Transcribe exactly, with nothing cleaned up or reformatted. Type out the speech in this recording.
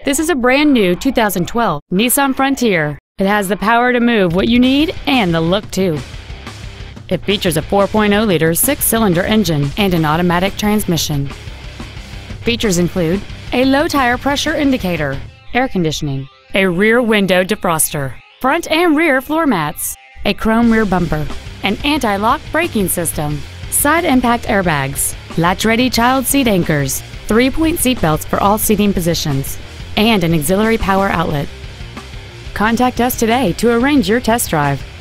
This is a brand new two thousand twelve Nissan Frontier. It has the power to move what you need and the look too. It features a four point oh liter six-cylinder engine and an automatic transmission. Features include a low tire pressure indicator, air conditioning, a rear window defroster, front and rear floor mats, a chrome rear bumper, an anti-lock braking system, side impact airbags, latch-ready child seat anchors, three-point seat belts for all seating positions, and an auxiliary power outlet. Contact us today to arrange your test drive.